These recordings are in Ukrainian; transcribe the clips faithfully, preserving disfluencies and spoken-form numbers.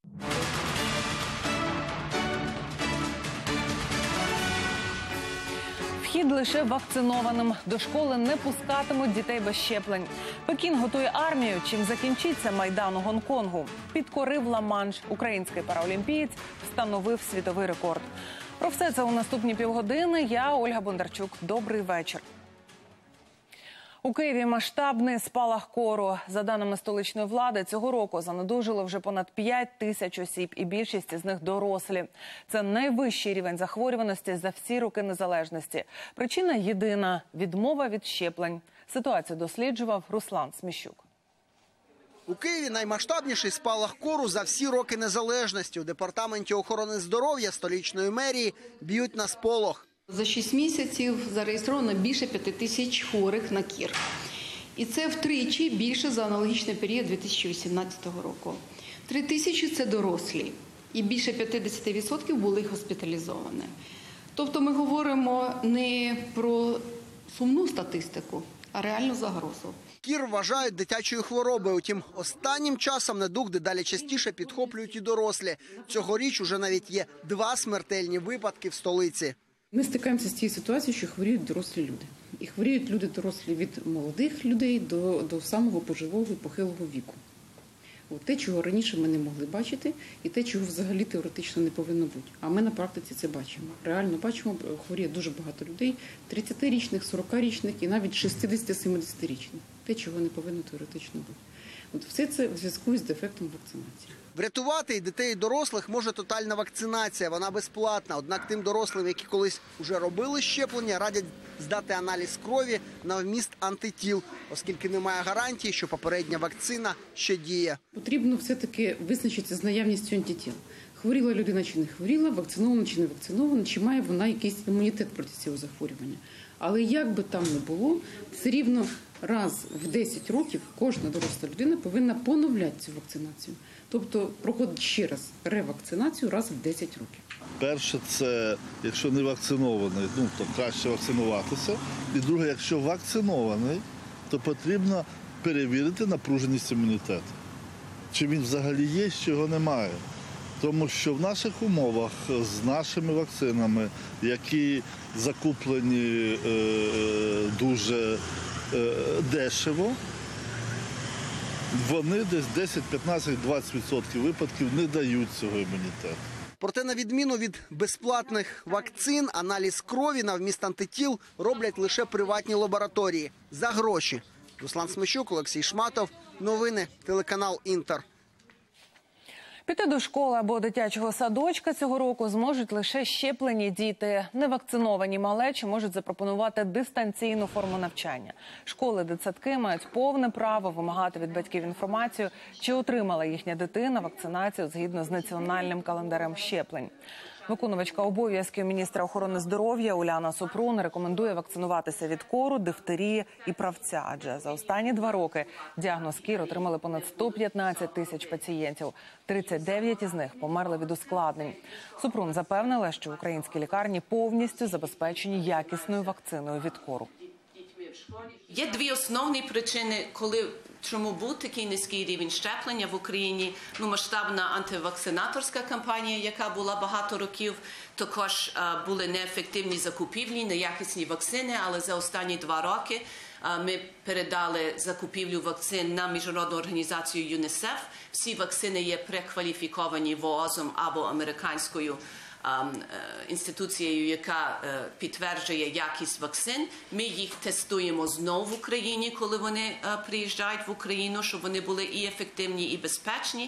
Вхід лише вакцинованим. До школи не пускатимуть дітей без щеплень. Пекін готує армію. Чим закінчиться Майдан у Гонконгу? Підкорив Ла-Манш. Український параолімпієць встановив світовий рекорд. Про все це у наступні півгодини. Я, Ольга Бондарчук. Добрий вечір. У Києві масштабний спалах кору. За даними столичної влади, цього року занедужили вже понад п'ять тисяч осіб, і більшість з них дорослі. Це найвищий рівень захворюваності за всі роки незалежності. Причина єдина – відмова від щеплень. Ситуацію досліджував Руслан Сміщук. У Києві наймасштабніший спалах кору за всі роки незалежності. У департаменті охорони здоров'я столичної мерії б'ють на сполох. За шість місяців зареєстровано більше п'яти тисяч хворих на кір. І це втричі більше за аналогічний період дві тисячі вісімнадцятого року. Три тисячі – це дорослі. І більше п'ятдесят відсотків були госпіталізовані. Тобто ми говоримо не про сумну статистику, а реальну загрозу. Кір вважають дитячою хворобою. Утім, останнім часом недуг дедалі частіше підхоплюють і дорослі. Цьогоріч уже навіть є два смертельні випадки в столиці. Ми стикаємося з тією ситуацією, що хворіють дорослі люди. І хворіють люди дорослі від молодих людей до, до самого пожилого і похилого віку. От те, чого раніше ми не могли бачити, і те, чого взагалі теоретично не повинно бути. А ми на практиці це бачимо. Реально бачимо, хворіє дуже багато людей, тридцятирічних, сорокарічних і навіть шістдесят-сімдесятирічних. Те, чого не повинно теоретично бути. От все це в зв'язку з дефектом вакцинації. Врятувати і дітей, і дорослих може тотальна вакцинація. Вона безплатна. Однак тим дорослим, які колись вже робили щеплення, радять здати аналіз крові на вміст антитіл, оскільки немає гарантії, що попередня вакцина ще діє. Потрібно все-таки визначитися з наявністю антитіл. Хворіла людина чи не хворіла, вакцинована чи не вакцинована, чи має вона якийсь імунітет проти цього захворювання. Але як би там не було, все рівно раз в десять років кожна доросла людина повинна поновляти цю вакцинацію. Тобто проходить ще раз ревакцинацію раз в десять років. Перше, це якщо не вакцинований, ну, то краще вакцинуватися. І друге, якщо вакцинований, то потрібно перевірити напруженість імунітету. Чи він взагалі є, чи його немає. Тому що в наших умовах з нашими вакцинами, які закуплені е, дуже е, дешево, вони десь десять, п'ятнадцять, двадцять відсотків випадків не дають цього імунітету. Проте, на відміну від безплатних вакцин, аналіз крові на вміст антитіл роблять лише приватні лабораторії за гроші. Руслан Сміщук, Олексій Шматов. Новини, телеканал «Інтер». Піти до школи або дитячого садочка цього року зможуть лише щеплені діти. Невакциновані малечі можуть запропонувати дистанційну форму навчання. Школи, дитсадки мають повне право вимагати від батьків інформацію, чи отримала їхня дитина вакцинацію згідно з національним календарем щеплень. Виконувачка обов'язків міністра охорони здоров'я Уляна Супрун рекомендує вакцинуватися від кору, дифтерії і правця. Адже за останні два роки діагноз кір отримали понад сто п'ятнадцять тисяч пацієнтів. тридцять дев'ять із них померли від ускладнень. Супрун запевнила, що українські лікарні повністю забезпечені якісною вакциною від кору. Є дві основні причини, коли чому був такий низький рівень щеплення в Україні. Ну, масштабна антивакцинаторська кампанія, яка була багато років. Також а, були неефективні закупівлі, неякісні вакцини, але за останні два роки а, ми передали закупівлю вакцин на міжнародну організацію ЮНІСЕФ. Всі вакцини є прекваліфіковані ВООЗом або американською інституцією, яка підтверджує якість вакцин. Ми їх тестуємо знову в Україні, коли вони приїжджають в Україну, щоб вони були і ефективні, і безпечні.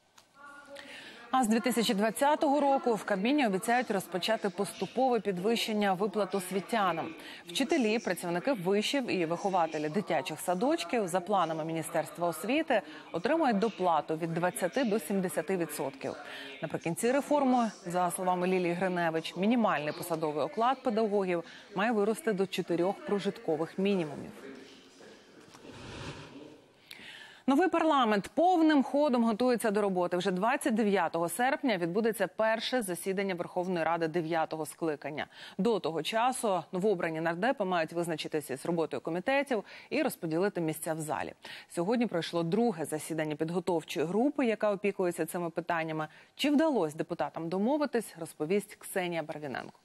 А з дві тисячі двадцятого року в Кабміні обіцяють розпочати поступове підвищення виплат освітянам. Вчителі, працівники вишів і вихователі дитячих садочків за планами Міністерства освіти отримують доплату від двадцяти до сімдесяти відсотків. Наприкінці реформи, за словами Лілії Гриневич, мінімальний посадовий оклад педагогів має вирости до чотирьох прожиткових мінімумів. Новий парламент повним ходом готується до роботи. Вже двадцять дев'ятого серпня відбудеться перше засідання Верховної Ради дев'ятого скликання. До того часу новообрані нардепи мають визначитися з роботою комітетів і розподілити місця в залі. Сьогодні пройшло друге засідання підготовчої групи, яка опікується цими питаннями. Чи вдалося депутатам домовитись, розповість Ксенія Барвіненко.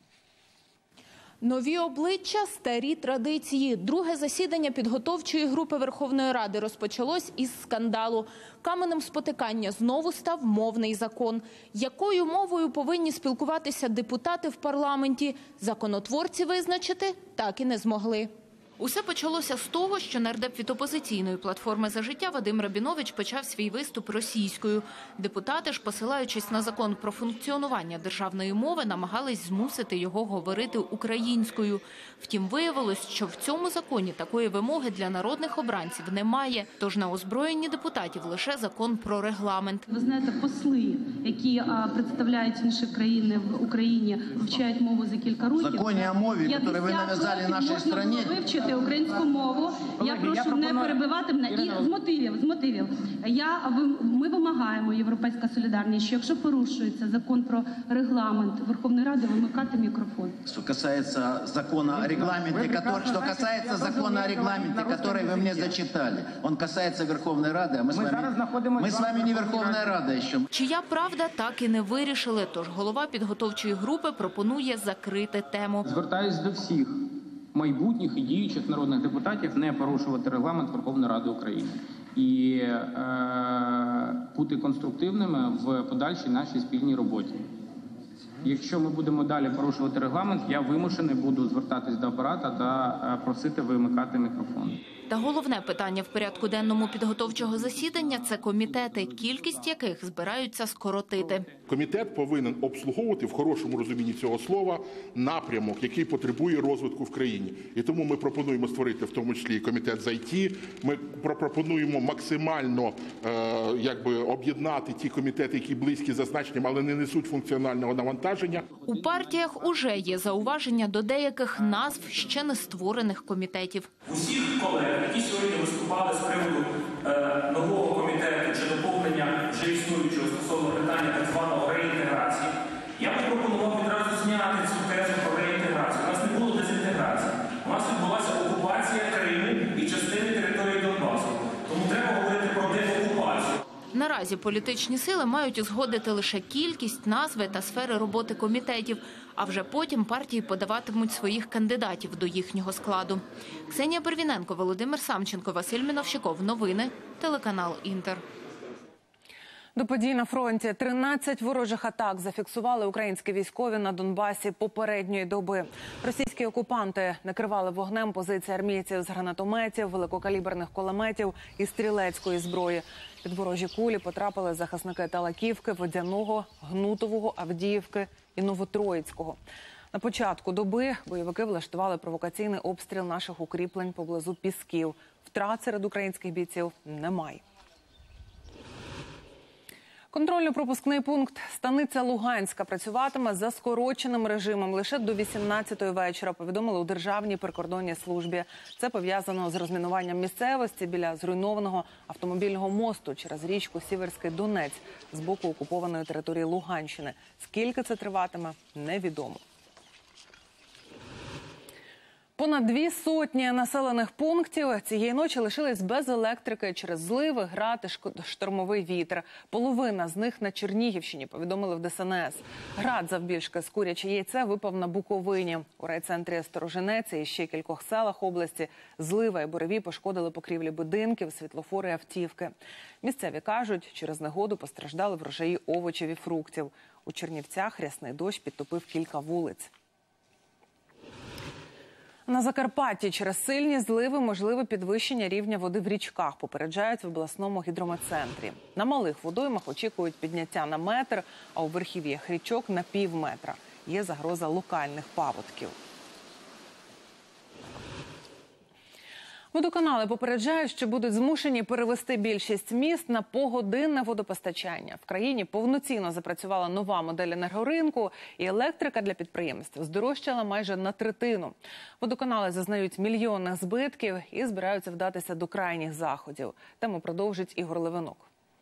Нові обличчя, старі традиції. Друге засідання підготовчої групи Верховної Ради розпочалось із скандалу. Каменем спотикання знову став мовний закон. Якою мовою повинні спілкуватися депутати в парламенті, законотворці визначити так і не змогли. Усе почалося з того, що нардеп від опозиційної платформи «За життя» Вадим Рабінович почав свій виступ російською. Депутати ж, посилаючись на закон про функціонування державної мови, намагались змусити його говорити українською. Втім, виявилось, що в цьому законі такої вимоги для народних обранців немає. Тож на озброєнні депутатів лише закон про регламент. Ви знаєте, посли, які а, представляють інші країни в Україні, вивчають мову за кілька років. В законі о мові, який ви нав'язали нашій країні, вивчити українську мову. Я прошу я пропоную... не перебивати мене. І з мотивів, з мотивів. Я, ми вимагаємо, Європейська солідарність, що якщо порушується закон про регламент Верховної Ради, вимикати мікрофон. Що касається закону о регламенте, который, что касается закона о регламенте, который вы мне зачитали, он касается Верховной Рады, а мы, мы с вами, мы с вами не Верховная Рада еще. Чия правда, так і не вирішили, тож голова підготовчої групи пропонує закрити тему. Звертаюсь до всіх майбутніх і діючих народних депутатів не порушувати регламент Верховної Ради України і е, бути конструктивними в подальшій нашій спільній роботі. Якщо ми будемо далі порушувати регламент, я вимушений буду звертатись до апарата та просити вимикати мікрофон. Та головне питання в порядку денному підготовчого засідання – це комітети, кількість яких збираються скоротити. Комітет повинен обслуговувати, в хорошому розумінні цього слова, напрямок, який потребує розвитку в країні. І тому ми пропонуємо створити в тому числі і комітет з ай ті, ми пропонуємо максимально е, якби, об'єднати ті комітети, які близькі за значенням, але не несуть функціонального навантаження. У партіях уже є зауваження до деяких назв ще не створених комітетів. Усіх колег, які сьогодні виступали з приводу е, нового комітету чи доповнення вже існуючого стосовно питання так званого реінтеграції, я б пропонував відразу зняти цю тезу про реінтеграцію. У нас не було дезінтеграції. У нас відбулася окупація Криму і частини території Донбасу. Тому треба говорити про деокупацію. Наразі політичні сили мають узгодити лише кількість, назви та сфери роботи комітетів, а вже потім партії подаватимуть своїх кандидатів до їхнього складу. Ксенія Барвіненко, Володимир Самченко, Василь Міновщиков. Новини. Телеканал «Інтер». До подій на фронті. тринадцять ворожих атак зафіксували українські військові на Донбасі попередньої доби. Російські окупанти накривали вогнем позиції армійців з гранатометів, великокаліберних кулеметів і стрілецької зброї. Під ворожі кулі потрапили захисники Талаківки, Водяного, Гнутового, Авдіївки і Новотроїцького. На початку доби бойовики влаштували провокаційний обстріл наших укріплень поблизу Пісків. Втрат серед українських бійців немає. Контрольно-пропускний пункт «Станиця Луганська» працюватиме за скороченим режимом лише до вісімнадцятої вечора, повідомили у Державній прикордонній службі. Це пов'язано з розмінуванням місцевості біля зруйнованого автомобільного мосту через річку Сіверський Донець з боку окупованої території Луганщини. Скільки це триватиме, невідомо. Понад дві сотні населених пунктів цієї ночі лишились без електрики через зливи, град і штормовий вітер. Половина з них на Чернігівщині, повідомили в Де Ес Ен Ес. Град завбільшки з куряче яйце випав на Буковині. У райцентрі Сторожинець і ще кількох селах області злива і буревій пошкодили покрівлі будинків, світлофори і автівки. Місцеві кажуть, через негоду постраждали врожаї овочів і фруктів. У Чернівцях рясний дощ підтопив кілька вулиць. На Закарпатті через сильні зливи можливе підвищення рівня води в річках, попереджають в обласному гідрометцентрі. На малих водоймах очікують підняття на метр, а у верхів'ях річок – на пів метра. Є загроза локальних паводків. Водоканали попереджають, що будуть змушені перевести більшість міст на погодинне водопостачання. В країні повноцінно запрацювала нова модель енергоринку, і електрика для підприємств здорожчала майже на третину. Водоканали зазнають мільйонних збитків і збираються вдатися до крайніх заходів. Тему продовжить Ігор Левинок.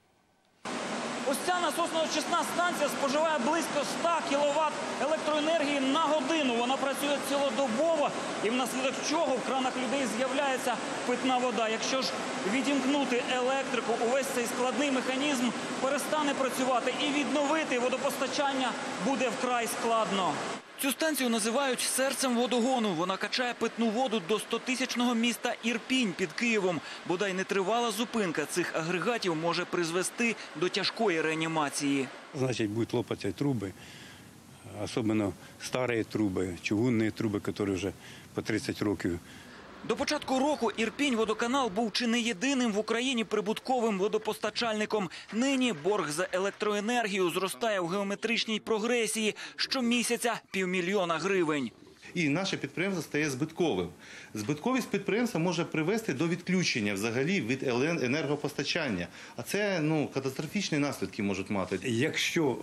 Ось ця насосно-очисна станція споживає близько ста кіловат електроенергії на годину. Вона працює цілодобово, і внаслідок чого в кранах людей з'являється питна вода. Якщо ж відімкнути електрику, увесь цей складний механізм перестане працювати, і відновити водопостачання буде вкрай складно. Цю станцію називають серцем водогону. Вона качає питну воду до стотисячного міста Ірпінь під Києвом. Бодай нетривала зупинка цих агрегатів може призвести до тяжкої реанімації. Значить, будуть лопатися труби, особливо старі труби, чугунні труби, які вже по тридцять років. До початку року Ірпінь-водоканал був чи не єдиним в Україні прибутковим водопостачальником. Нині борг за електроенергію зростає в геометричній прогресії. Щомісяця півмільйона гривень. І наше підприємство стає збитковим. Збитковість підприємства може привести до відключення взагалі від енергопостачання. А це ну, катастрофічні наслідки можуть мати. Якщо е,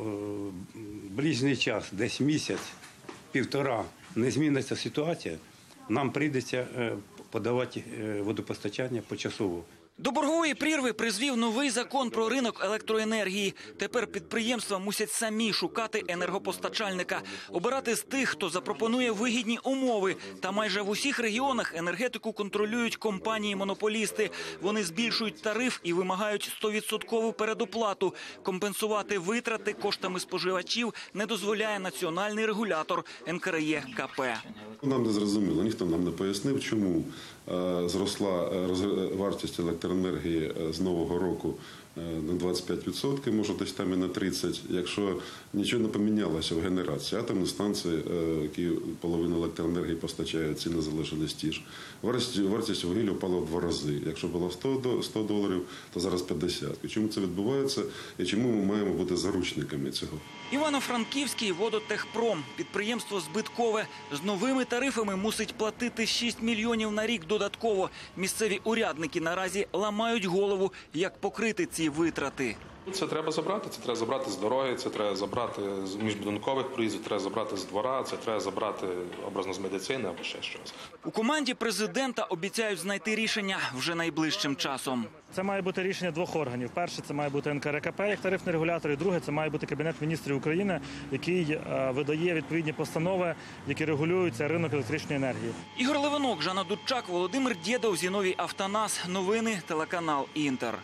ближній час, десь місяць, півтора, не зміниться ситуація, нам прийдеться подавати водопостачання почасово. До боргової прірви призвів новий закон про ринок електроенергії. Тепер підприємства мусять самі шукати енергопостачальника, обирати з тих, хто запропонує вигідні умови. Та майже в усіх регіонах енергетику контролюють компанії-монополісти. Вони збільшують тариф і вимагають стовідсоткову передоплату. Компенсувати витрати коштами споживачів не дозволяє національний регулятор ен ка ер є ка пе. Нам не зрозуміло, ніхто нам не пояснив, чому зросла вартість електроенергії з нового року на двадцять п'ять відсотків, може десь там і на тридцять відсотків, якщо нічого не помінялося в генерації. Атомні станції, які половину електроенергії постачають, ціни залишились ті ж. Вартість вугілля впала в два рази. Якщо було сто доларів, то зараз п'ятдесят. І чому це відбувається і чому ми маємо бути заручниками цього? Івано-Франківський водотехпром. Підприємство збиткове. З новими тарифами мусить платити шість мільйонів на рік додатково. Місцеві урядники наразі ламають голову, як покрити ці витрати. Це треба забрати, це треба забрати з дороги, це треба забрати з міжбудинкових проїздів, це треба забрати з двора, це треба забрати образно з медицини або ще щось. У команді президента обіцяють знайти рішення вже найближчим часом. Це має бути рішення двох органів. Перше, це має бути ен ка ер є ка пе як тарифний регулятор, і друге, це має бути Кабінет міністрів України, який видає відповідні постанови, які регулюють ринок електричної енергії. Ігор Левинок, Жанна Дудчак, Володимир Дєдов, Зіновій Автонас. Новини, телеканал Інтер.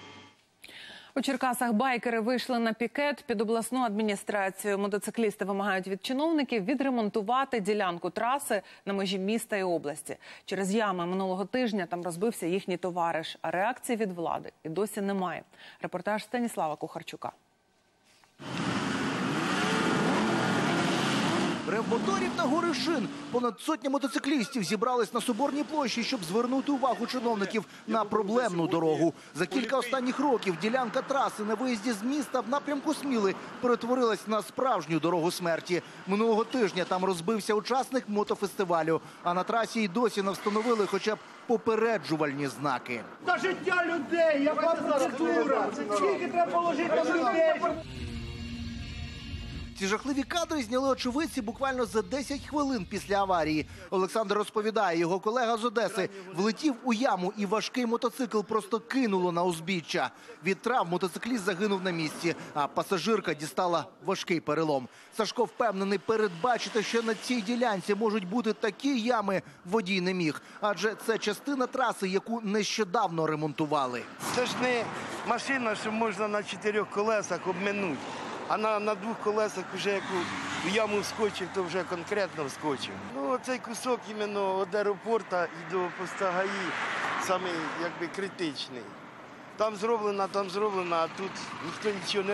У Черкасах байкери вийшли на пікет під обласну адміністрацію. Мотоциклісти вимагають від чиновників відремонтувати ділянку траси на межі міста і області. Через ями минулого тижня там розбився їхній товариш, а реакції від влади і досі немає. Репортаж Станіслава Кухарчука. Рев моторів та гори шин. Понад сотня мотоциклістів зібрались на Соборній площі, щоб звернути увагу чиновників на проблемну дорогу. За кілька останніх років ділянка траси на виїзді з міста в напрямку Сміли перетворилась на справжню дорогу смерті. Минулого тижня там розбився учасник мотофестивалю, а на трасі й досі не встановили хоча б попереджувальні знаки. За життя людей, яка процедура? Скільки треба положити людей? Ці жахливі кадри зняли очевидці буквально за десять хвилин після аварії. Олександр розповідає, його колега з Одеси влетів у яму і важкий мотоцикл просто кинуло на узбіччя. Від травм мотоцикліст загинув на місці, а пасажирка дістала важкий перелом. Сашко впевнений, передбачити, що на цій ділянці можуть бути такі ями, водій не міг. Адже це частина траси, яку нещодавно ремонтували. Це ж не машина, що можна на чотирьох колесах обминути. А на, на двох колесах вже як у яму вскочив, то вже конкретно вскочив. Ну, цей кусок іменно від аеропорту і до поста ГАІ самий якби критичний. Там зроблено, там зроблено, а тут ніхто нічого не робить.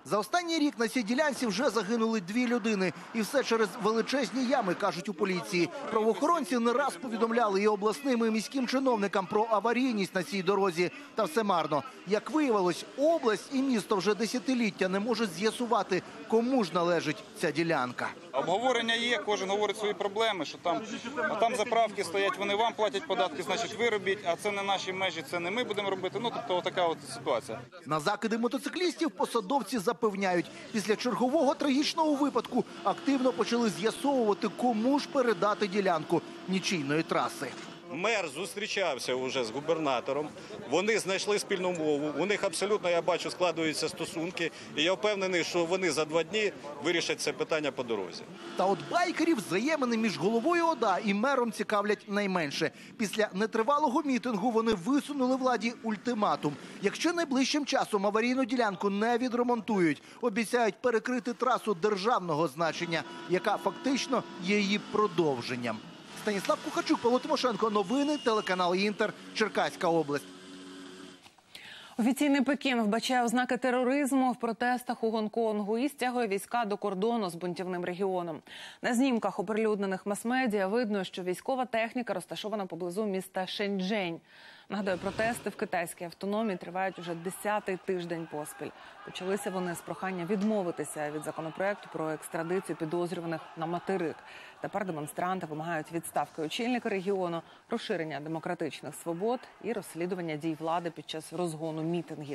За останній рік на цій ділянці вже загинули дві людини. І все через величезні ями, кажуть у поліції. Правоохоронці не раз повідомляли і обласним, і міським чиновникам про аварійність на цій дорозі. Та все марно. Як виявилось, область і місто вже десятиліття не можуть з'ясувати, кому ж належить ця ділянка. Обговорення є, кожен говорить свої проблеми, що там, а там заправки стоять, вони вам платять податки, значить ви робіть, а це не наші межі, це не ми будемо робити. Ну, тобто така от ситуація. На закиди мотоциклістів посадовці запевняють, після чергового трагічного випадку активно почали з'ясовувати, кому ж передати ділянку нічийної траси. Мер зустрічався вже з губернатором, вони знайшли спільну мову, у них абсолютно, я бачу, складуються стосунки, і я впевнений, що вони за два дні вирішать це питання по дорозі. Та от байкерів взаємини між головою ОДА і мером цікавлять найменше. Після нетривалого мітингу вони висунули владі ультиматум. Якщо найближчим часом аварійну ділянку не відремонтують, обіцяють перекрити трасу державного значення, яка фактично є її продовженням. Станіслав Кухачук, Павло Тимошенко. Новини, телеканал «Інтер», Черкаська область. Офіційний Пекін вбачає ознаки тероризму в протестах у Гонконгу і стягує війська до кордону з бунтівним регіоном. На знімках, оприлюднених мас-медіа, видно, що військова техніка розташована поблизу міста Шенчжень. Нагадаю, протести в китайській автономії тривають уже десятий тиждень поспіль. Почалися вони з прохання відмовитися від законопроекту про екстрадицію підозрюваних на материк. Тепер демонстранти вимагають відставки очільника регіону, розширення демократичних свобод і розслідування дій влади під час розгону мітингів.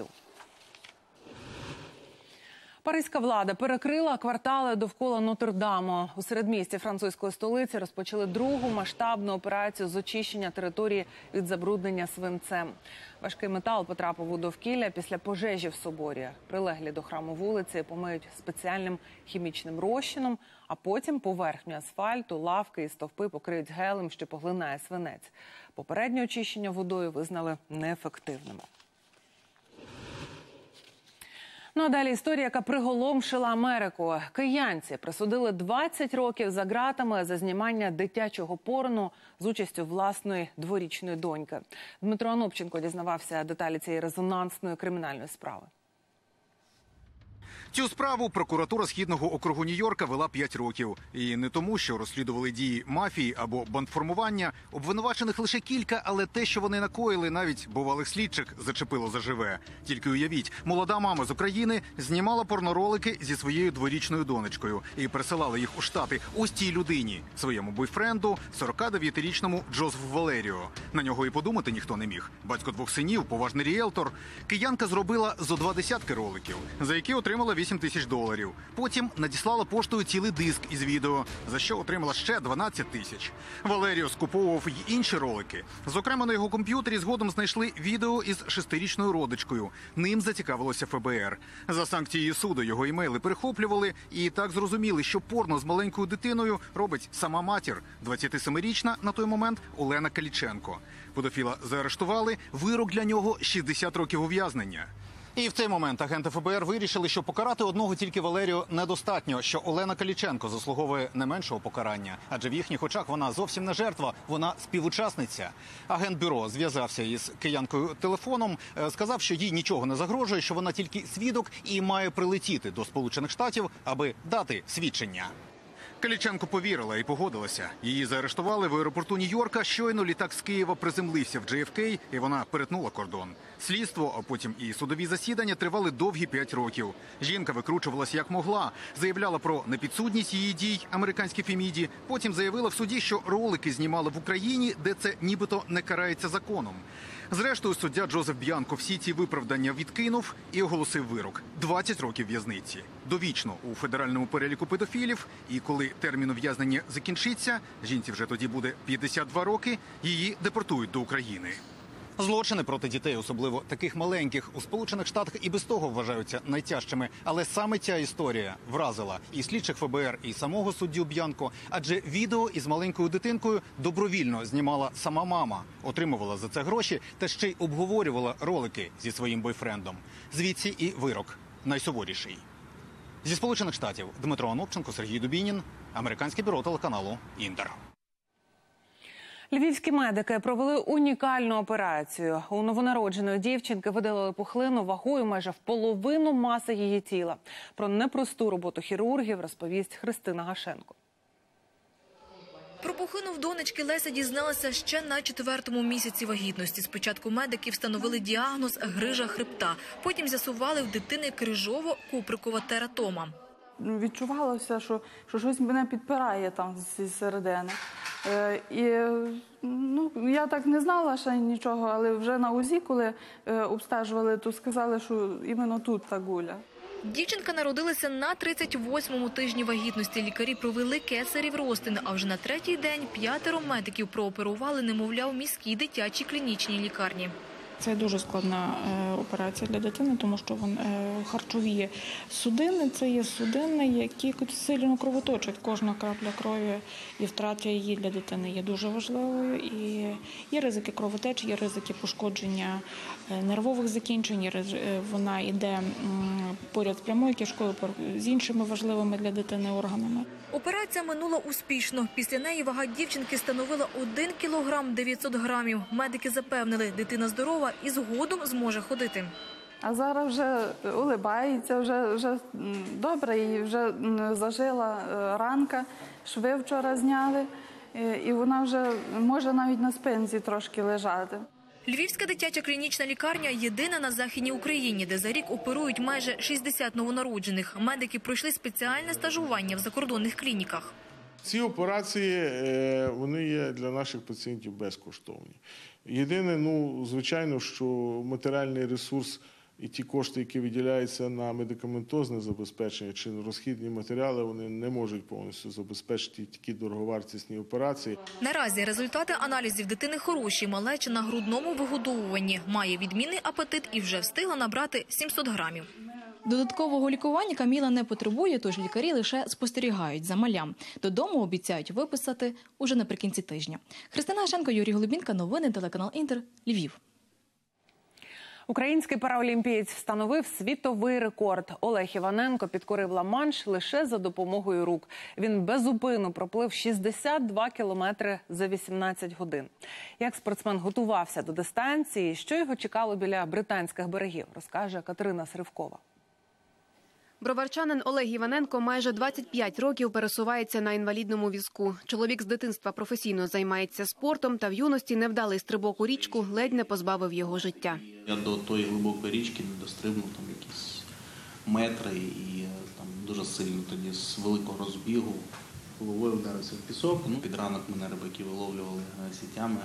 Паризька влада перекрила квартали довкола Нотр-Даму. У середмісті французької столиці розпочали другу масштабну операцію з очищення території від забруднення свинцем. Важкий метал потрапив у довкілля після пожежі в соборі. Прилеглі до храму вулиці помиють спеціальним хімічним розчином, а потім поверхню асфальту, лавки і стовпи покриють гелем, що поглинає свинець. Попереднє очищення водою визнали неефективним. Ну а далі історія, яка приголомшила Америку. Киянці присудили двадцять років за ґратами за знімання дитячого порно з участю власної дворічної доньки. Дмитро Анопченко дізнавався деталі цієї резонансної кримінальної справи. Цю справу прокуратура Східного округу Нью-Йорка вела п'ять років. І не тому, що розслідували дії мафії або бандформування. Обвинувачених лише кілька, але те, що вони накоїли, навіть бувалих слідчих зачепило заживе. Тільки уявіть, молода мама з України знімала порноролики зі своєю дворічною донечкою і присилала їх у Штати ось цій людині, своєму бойфренду, сорокадев'ятирічному Джозефу Валеріо. На нього і подумати ніхто не міг. Батько двох синів, поважний ріелтор. Киянка зробила зо два десятки роликів, за які отримала вісім тисяч доларів. Потім надіслала поштою цілий диск із відео, за що отримала ще дванадцять тисяч. Валеріо скуповував й інші ролики. Зокрема, на його комп'ютері згодом знайшли відео із шестирічною родичкою. Ним зацікавилося Еф Бе Ер. За санкцією суду його імейли перехоплювали і так зрозуміли, що порно з маленькою дитиною робить сама матір, двадцятисемирічна на той момент Олена Каліченко. Педофіла заарештували, вирок для нього шістдесят років ув'язнення. І в цей момент агенти Еф Бе Ер вирішили, що покарати одного тільки Валерію недостатньо, що Олена Каліченко заслуговує не меншого покарання. Адже в їхніх очах вона зовсім не жертва, вона співучасниця. Агент бюро зв'язався із киянкою телефоном, сказав, що їй нічого не загрожує, що вона тільки свідок і має прилетіти до Сполучених Штатів, аби дати свідчення. Каліченко повірила і погодилася. Її заарештували в аеропорту Нью-Йорка. Щойно літак з Києва приземлився в Джей Еф Кей, і вона перетнула кордон. Слідство, а потім і судові засідання тривали довгі п'ять років. Жінка викручувалася як могла, заявляла про непідсудність її дій американській Феміді. Потім заявила в суді, що ролики знімали в Україні, де це нібито не карається законом. Зрештою, суддя Джозеф Б'янко всі ці виправдання відкинув і оголосив вирок – двадцять років в'язниці. Довічно у федеральному переліку педофілів. І коли термін ув'язнення закінчиться, жінці вже тоді буде п'ятдесят два роки, її депортують до України. Злочини проти дітей, особливо таких маленьких, у Сполучених Штатах і без того вважаються найтяжчими. Але саме ця історія вразила і слідчих Еф Бе Ер, і самого суддю Б'янко. Адже відео із маленькою дитинкою добровільно знімала сама мама, отримувала за це гроші та ще й обговорювала ролики зі своїм бойфрендом. Звідси і вирок найсуворіший. Зі Сполучених Штатів Дмитро Анопченко, Сергій Дубінін, Американське бюро телеканалу «Інтер». Львівські медики провели унікальну операцію. У новонародженої дівчинки видалили пухлину вагою майже в половину маси її тіла. Про непросту роботу хірургів розповість Христина Гашенко. Про пухлину в донечки Леся дізналася ще на четвертому місяці вагітності. Спочатку медики встановили діагноз грижа хребта. Потім з'ясували в дитини крижово-куприкова тератома. Відчувалося, що, що щось мене підпирає там зі середини. Е, і ну, я так не знала ще нічого, але вже на УЗІ, коли е, обстежували, то сказали, що іменно тут та гуля. Дівчинка народилася на тридцять восьмому тижні вагітності. Лікарі провели кесарів розтин, а вже на третій день п'ятеро медиків прооперували немовля в міській дитячій клінічній лікарні. Це дуже складна операція для дитини, тому що вон, харчові судини – це є судини, які сильно кровоточать. Кожна крапля крові і втрата її для дитини є дуже важливою. І є ризики кровотечі, є ризики пошкодження нервових закінчень, вона йде поряд з прямою кишкою, з іншими важливими для дитини органами. Операція минула успішно. Після неї вага дівчинки становила один кілограм дев'ятсот грамів. Медики запевнили, дитина здорова і згодом зможе ходити. А зараз вже улибається, вже, вже добре, і вже зажила ранка, шви вчора зняли, і вона вже може навіть на спинці трошки лежати. Львівська дитяча клінічна лікарня – єдина на Західній Україні, де за рік оперують майже шістдесят новонароджених. Медики пройшли спеціальне стажування в закордонних клініках. Ці операції, вони є для наших пацієнтів безкоштовні. Єдине, ну, звичайно, що матеріальний ресурс і ті кошти, які виділяються на медикаментозне забезпечення чи розхідні матеріали, вони не можуть повністю забезпечити такі дороговартісні операції. Наразі результати аналізів дитини хороші. Малеча на грудному вигодовуванні. Має відмінний апетит і вже встигла набрати сімсот грамів. Додаткового лікування Каміла не потребує, тож лікарі лише спостерігають за малям. Додому обіцяють виписати уже наприкінці тижня. Христина Гашенко, Юрій Голубінка, новини, телеканал Інтер, Львів. Український параолімпієць встановив світовий рекорд. Олег Іваненко підкорив Ла-Манш лише за допомогою рук. Він без зупину проплив шістдесят два кілометри за вісімнадцять годин. Як спортсмен готувався до дистанції, що його чекало біля британських берегів, розкаже Катерина Сривкова. Броварчанин Олег Іваненко майже двадцять п'ять років пересувається на інвалідному візку. Чоловік з дитинства професійно займається спортом, та в юності невдалий стрибок у річку ледь не позбавив його життя. Я до тої глибокої річки не дострибнув там якісь метри і там дуже сильно тоді з великого розбігу головою вдарився в пісок. Ну, під ранок мене рибаки виловлювали сітями.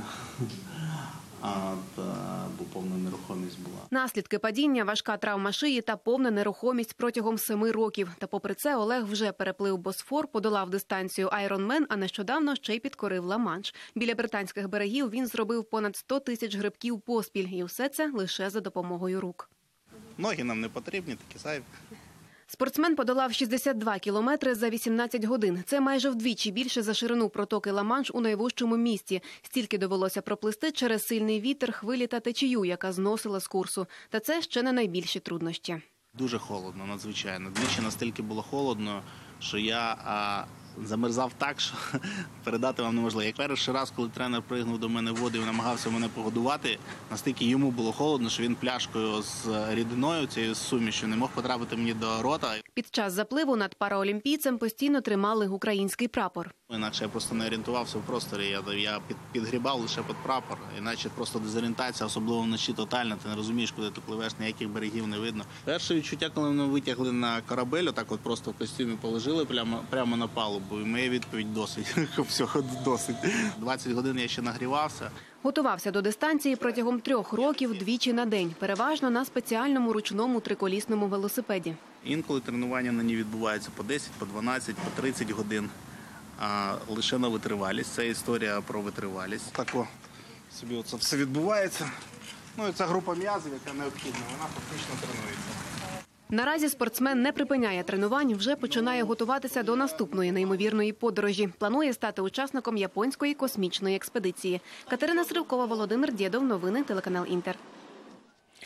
А, бо повна нерухомість була. Наслідки падіння, важка травма шиї та повна нерухомість протягом семи років. Та попри це Олег вже переплив Босфор, подолав дистанцію Айронмен, а нещодавно ще й підкорив Ла-Манш. Біля британських берегів він зробив понад сто тисяч грибків поспіль. І все це лише за допомогою рук. Ноги нам не потрібні, такі зайві. Спортсмен подолав шістдесят два кілометри за вісімнадцять годин. Це майже вдвічі більше за ширину протоки Ла-Манш у найвужчому місті. Стільки довелося проплисти через сильний вітер, хвилі та течію, яка зносила з курсу. Та це ще не найбільші труднощі. Дуже холодно, надзвичайно. Двічі настільки було холодно, що я а, замерзав так, що передати вам неможливо. Як перший раз, коли тренер пригнув до мене в воду і намагався мене погодувати, настільки йому було холодно, що він пляшкою з рідиною, цією сумішю, не мог потрапити мені до рота. Під час запливу над параолімпійцем постійно тримали український прапор. Інакше я просто не орієнтувався в просторі, я, я під, підгрібав лише під прапор, іначе просто дезорієнтація, особливо вночі тотальна, ти не розумієш, куди ти пливеш, ніяких берегів не видно. Перше відчуття, коли мене витягли на корабель, отак от просто в костюмі положили прямо, прямо на палубу, і моя відповідь досить, всього досить. двадцять годин я ще нагрівався. Готувався до дистанції протягом трьох років двічі на день, переважно на спеціальному ручному триколісному велосипеді. Інколи тренування на ній відбуваються по десять, по дванадцять, по тридцять годин. А лише на витривалість. Це історія про витривалість. Так о, собі це все відбувається. Ну і ця група м'язів, яка необхідна, вона фактично тренується. Наразі спортсмен не припиняє тренувань, вже починає готуватися до наступної неймовірної подорожі. Планує стати учасником японської космічної експедиції. Катерина Сривкова, Володимир Дєдов. Новини, телеканал Інтер.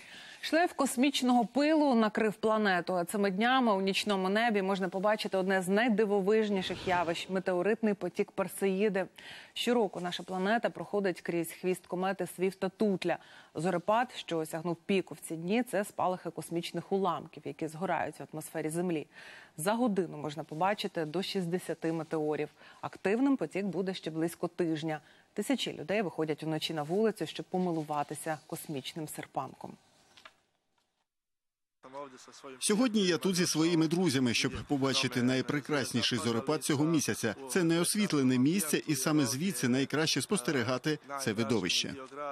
Шлейф космічного пилу накрив планету, а цими днями у нічному небі можна побачити одне з найдивовижніших явищ – метеоритний потік Персеїди. Щороку наша планета проходить крізь хвіст комети Свіфта-Тутля. Зорепад, що осягнув піку в ці дні – це спалахи космічних уламків, які згорають в атмосфері Землі. За годину можна побачити до шістдесяти метеорів. Активним потік буде ще близько тижня. Тисячі людей виходять уночі на вулицю, щоб помилуватися космічним серпанком. Сьогодні я тут зі своїми друзями, щоб побачити найпрекрасніший зорепад цього місяця. Це неосвітлене місце, і саме звідси найкраще спостерігати це видовище.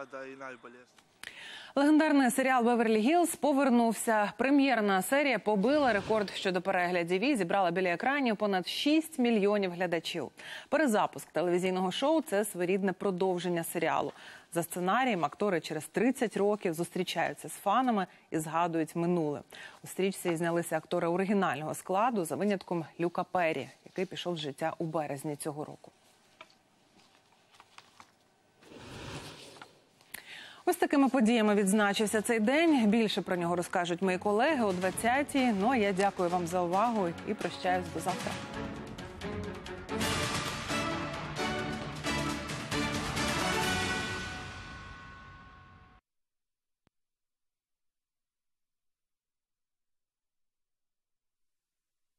Легендарний серіал «Беверлі Гілз» повернувся. Прем'єрна серія побила рекорд щодо переглядів і зібрала біля екранів понад шість мільйонів глядачів. Перезапуск телевізійного шоу – це своєрідне продовження серіалу. За сценарієм актори через тридцять років зустрічаються з фанами і згадують минуле. У стрічці знялися актори оригінального складу за винятком Люка Перрі, який пішов з життя у березні цього року. Ось такими подіями відзначився цей день. Більше про нього розкажуть мої колеги о двадцятій. Ну а я дякую вам за увагу і прощаюсь до завтра.